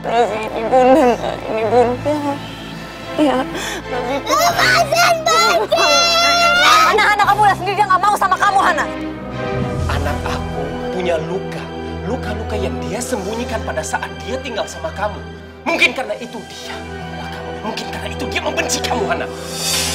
Terus ini bunda, ini bunda. Ya, lepasin Bagi! Anak-anak kamu udah sendiri, dia nggak mau sama kamu, Hana. Anak aku punya luka. Luka-luka yang dia sembunyikan pada saat dia tinggal sama kamu. Mungkin karena itu dia membunuh kamu. Mungkin karena itu dia membenci kamu, Hana.